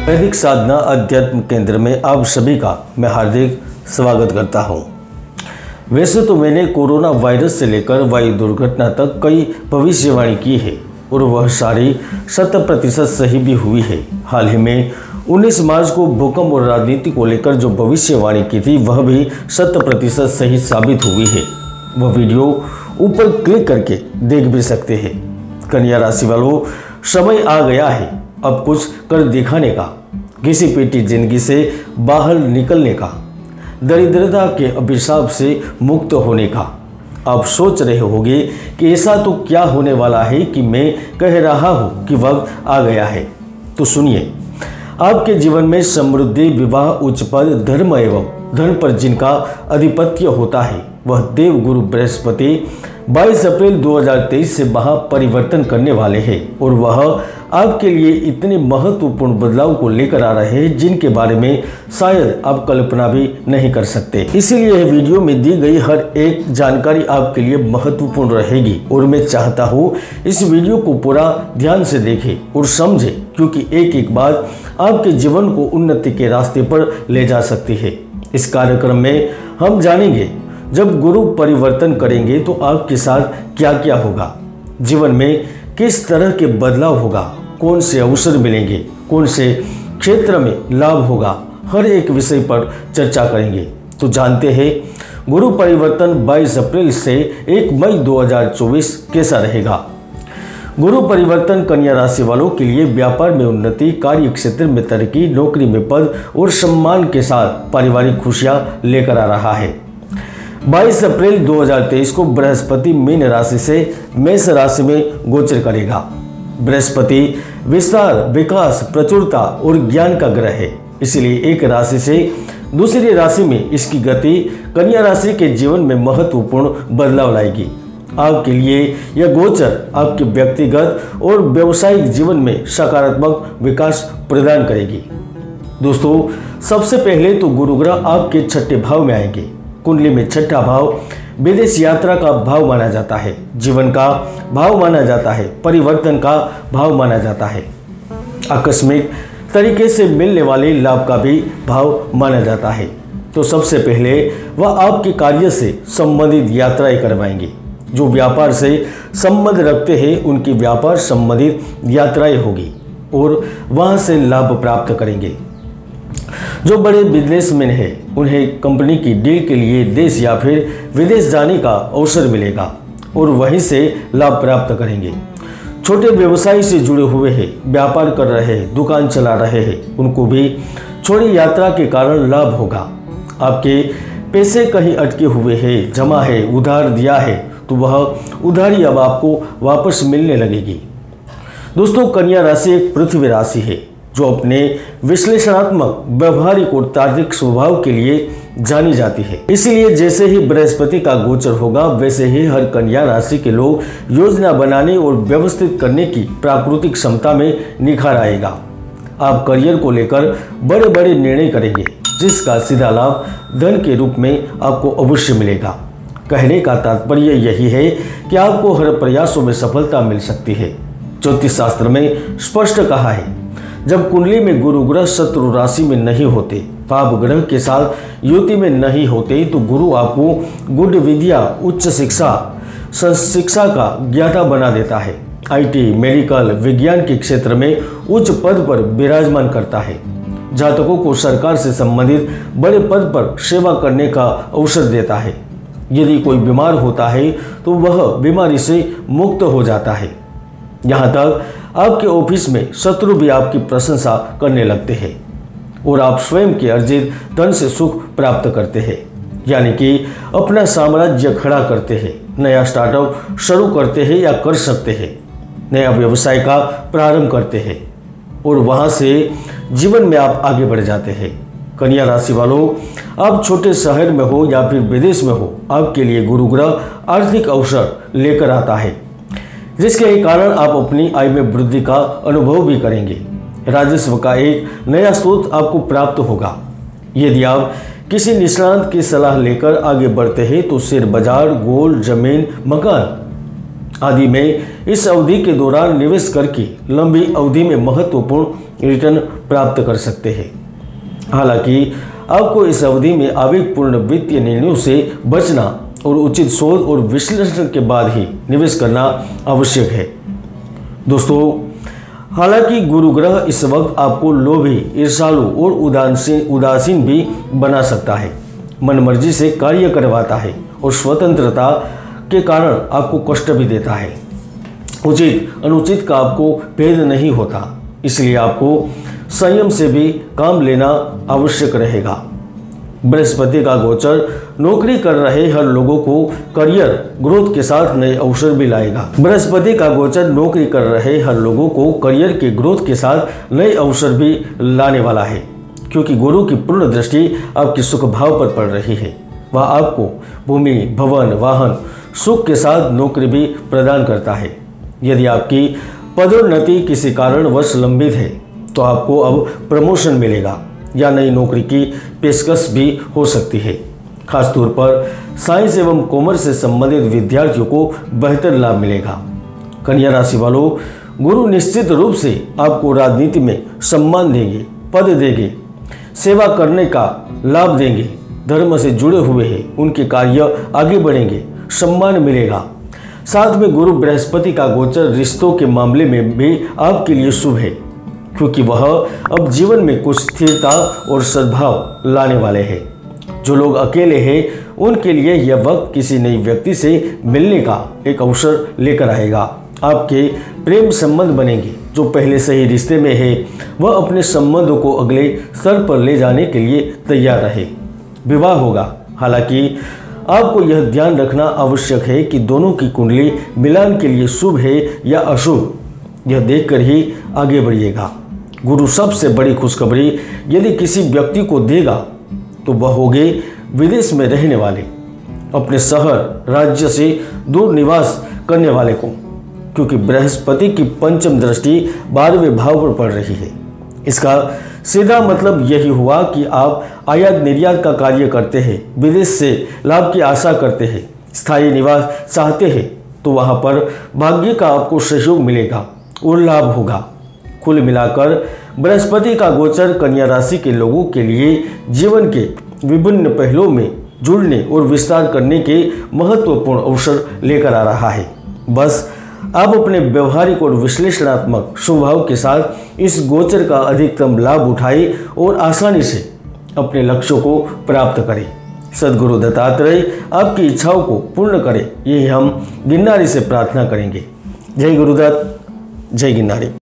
वैदिक साधना अध्यात्म केंद्र में आप सभी का मैं हार्दिक स्वागत करता हूं। वैसे तो मैंने कोरोना वायरस से लेकर वायु दुर्घटना तक कई भविष्यवाणी की है और वह सारी 100% सही भी हुई है। हाल ही में 19 मार्च को भूकंप और राजनीति को लेकर जो भविष्यवाणी की थी वह भी 100% सही साबित हुई है। वह वीडियो ऊपर क्लिक करके देख भी सकते हैं। कन्या राशि वालों, समय आ गया है अब कुछ कर दिखाने का, किसी पेटी जिंदगी से बाहर निकलने का, दरिद्रता के अभिशाप से मुक्त होने का। आप सोच रहे होंगे कि ऐसा तो क्या होने वाला है कि मैं कह रहा हूँ कि वक्त आ गया है। तो सुनिए, आपके जीवन में समृद्धि, विवाह, उच्च पद, धर्म एवं धन पर जिनका अधिपत्य होता है वह देव गुरु बृहस्पति 22 अप्रैल 2023 से महा परिवर्तन करने वाले हैं और वह आपके लिए इतने महत्वपूर्ण बदलाव को लेकर आ रहे हैं जिनके बारे में शायद आप कल्पना भी नहीं कर सकते। इसीलिए यह वीडियो में दी गई हर एक जानकारी आपके लिए महत्वपूर्ण रहेगी और मैं चाहता हूँ इस वीडियो को पूरा ध्यान से देखें और समझें, क्योंकि एक एक बात आपके जीवन को उन्नति के रास्ते पर ले जा सकती है। इस कार्यक्रम में हम जानेंगे जब गुरु परिवर्तन करेंगे तो आपके साथ क्या क्या होगा, जीवन में किस तरह के बदलाव होगा, कौन से अवसर मिलेंगे, कौन से क्षेत्र में लाभ होगा, हर एक विषय पर चर्चा करेंगे। तो जानते हैं गुरु परिवर्तन 22 अप्रैल से 1 मई 2024 कैसा रहेगा। गुरु परिवर्तन कन्या राशि वालों के लिए व्यापार में उन्नति, कार्य क्षेत्र में तरक्की, नौकरी में पद और सम्मान के साथ पारिवारिक खुशियां लेकर आ रहा है। 22 अप्रैल 2023 को बृहस्पति मीन राशि से मेष राशि में गोचर करेगा। बृहस्पति विस्तार, विकास, प्रचुरता और ज्ञान का ग्रह है, इसलिए एक राशि से दूसरी राशि में इसकी गति कन्या राशि के जीवन में महत्वपूर्ण बदलाव लाएगी। आपके लिए यह गोचर आपके व्यक्तिगत और व्यवसायिक जीवन में सकारात्मक विकास प्रदान करेगी। दोस्तों, सबसे पहले तो गुरु ग्रह आपके छठे भाव में आएंगे। कुंडली में छठा भाव विदेश यात्रा का भाव माना जाता है, जीवन का भाव माना जाता है, परिवर्तन का भाव माना जाता है, आकस्मिक तरीके से मिलने वाले लाभ का भी भाव माना जाता है। तो सबसे पहले वह आपके कार्य से संबंधित यात्राएं करवाएंगे। जो व्यापार से संबंध रखते हैं उनकी व्यापार संबंधित यात्राएं होगी और वहां से लाभ प्राप्त करेंगे। जो बड़े बिजनेसमैन हैं उन्हें कंपनी की डील के लिए देश या फिर विदेश जाने का अवसर मिलेगा और वहीं से लाभ प्राप्त करेंगे। छोटे व्यवसाय से जुड़े हुए हैं, व्यापार कर रहे हैं, दुकान चला रहे हैं, उनको भी छोटी यात्रा के कारण लाभ होगा। आपके पैसे कहीं अटके हुए हैं, जमा है, उधार दिया है तो वह उधारी अब आपको वापस मिलने लगेगी। दोस्तों, कन्या राशि एक पृथ्वी राशि है जो अपने विश्लेषणात्मक, व्यवहारिक और तार्किक स्वभाव के लिए जानी जाती है। इसलिए जैसे ही बृहस्पति का गोचर होगा वैसे ही हर कन्या राशि के लोग योजना बनाने और व्यवस्थित करने की प्राकृतिक क्षमता में निखार आएगा। आप करियर को लेकर बड़े बड़े निर्णय करेंगे जिसका सीधा लाभ धन के रूप में आपको अवश्य मिलेगा। कहने का तात्पर्य यही है कि आपको हर प्रयासों में सफलता मिल सकती है। ज्योतिष शास्त्र में स्पष्ट कहा है, जब कुंडली में गुरु ग्रह शत्रु राशि में नहीं होते, पाप ग्रह के साथ युति में नहीं होते तो गुरु आपको गुड विद्या, उच्च शिक्षा का ज्ञाता बना देता है। IT, मेडिकल, विज्ञान के क्षेत्र में उच्च पद पर विराजमान करता है। जातकों को सरकार से संबंधित बड़े पद पर सेवा करने का अवसर देता है। यदि कोई बीमार होता है तो वह बीमारी से मुक्त हो जाता है। यहाँ तक आपके ऑफिस में शत्रु भी आपकी प्रशंसा करने लगते हैं और आप स्वयं के अर्जित धन से सुख प्राप्त करते हैं, यानी कि अपना साम्राज्य खड़ा करते हैं, नया स्टार्टअप शुरू करते हैं या कर सकते हैं, नया व्यवसाय का प्रारंभ करते हैं और वहां से जीवन में आप आगे बढ़ जाते हैं। कन्या राशि वालों, आप छोटे शहर में हो या फिर विदेश में हो, आपके लिए गुरु ग्रह आर्थिक अवसर लेकर आता है जिसके कारण आप अपनी आय में वृद्धि का अनुभव भी करेंगे। राजस्व का एक नया स्रोत आपको प्राप्त होगा। यदि आप किसी निष्णात की सलाह लेकर आगे बढ़ते हैं तो शेयर बाजार, गोल्ड, जमीन, मकान आदि में इस अवधि के दौरान निवेश करके लंबी अवधि में महत्वपूर्ण रिटर्न प्राप्त कर सकते हैं। हालांकि आपको इस अवधि में आवेगपूर्ण वित्तीय निर्णयों से बचना और उचित सोच और विश्लेषण के बाद ही निवेश करना आवश्यक है। दोस्तों, हालांकि गुरु ग्रह इस वक्त आपको लोभी, ईर्ष्यालु और उदासीन भी बना सकता है, मनमर्जी से कार्य करवाता है और स्वतंत्रता के कारण आपको कष्ट भी देता है। उचित अनुचित का आपको भेद नहीं होता, इसलिए आपको संयम से भी काम लेना आवश्यक रहेगा। बृहस्पति का गोचर नौकरी कर रहे हर लोगों को करियर ग्रोथ के साथ नए अवसर भी लाएगा। बृहस्पति का गोचर नौकरी कर रहे हर लोगों को करियर के ग्रोथ के साथ नए अवसर भी लाने वाला है, क्योंकि गुरु की पूर्ण दृष्टि आपकी सुख भाव पर पड़ रही है। वह आपको भूमि, भवन, वाहन, सुख के साथ नौकरी भी प्रदान करता है। यदि आपकी पदोन्नति किसी कारणवश लंबित है तो आपको अब प्रमोशन मिलेगा या नई नौकरी की पेशकश भी हो सकती है। खासतौर पर साइंस एवं कॉमर्स से संबंधित विद्यार्थियों को बेहतर लाभ मिलेगा। कन्या राशि वालों, गुरु निश्चित रूप से आपको राजनीति में सम्मान देंगे, पद देंगे, सेवा करने का लाभ देंगे। धर्म से जुड़े हुए हैं, उनके कार्य आगे बढ़ेंगे, सम्मान मिलेगा। साथ में गुरु बृहस्पति का गोचर रिश्तों के मामले में भी आपके लिए शुभ है, क्योंकि वह अब जीवन में कुछ स्थिरता और सद्भाव लाने वाले हैं। जो लोग अकेले हैं उनके लिए यह वक्त किसी नई व्यक्ति से मिलने का एक अवसर लेकर आएगा। आपके प्रेम संबंध बनेंगे। जो पहले से ही रिश्ते में है वह अपने संबंधों को अगले स्तर पर ले जाने के लिए तैयार रहे। विवाह होगा, हालांकि आपको यह ध्यान रखना आवश्यक है कि दोनों की कुंडली मिलान के लिए शुभ है या अशुभ, यह देखकर ही आगे बढ़िएगा। गुरु सबसे बड़ी खुशखबरी यदि किसी व्यक्ति को देगा तो वह होंगे विदेश में रहने वाले, अपने शहर राज्य से दूर निवास करने वाले को, क्योंकि बृहस्पति की पंचम दृष्टि 12वें भाव पर पड़ रही है। इसका सीधा मतलब यही हुआ कि आप आयात निर्यात का कार्य करते हैं, विदेश से लाभ की आशा करते हैं, स्थायी निवास चाहते हैं, तो वहाँ पर भाग्य का आपको सहयोग मिलेगा और लाभ होगा। कुल मिलाकर बृहस्पति का गोचर कन्या राशि के लोगों के लिए जीवन के विभिन्न पहलुओं में जुड़ने और विस्तार करने के महत्वपूर्ण अवसर लेकर आ रहा है। बस आप अपने व्यवहारिक और विश्लेषणात्मक स्वभाव के साथ इस गोचर का अधिकतम लाभ उठाएं और आसानी से अपने लक्ष्यों को प्राप्त करें। सद्गुरु दत्तात्रेय आपकी इच्छाओं को पूर्ण करें, यही हम गिरनारी से प्रार्थना करेंगे। जय गुरुदत्त, जय गिरनारी।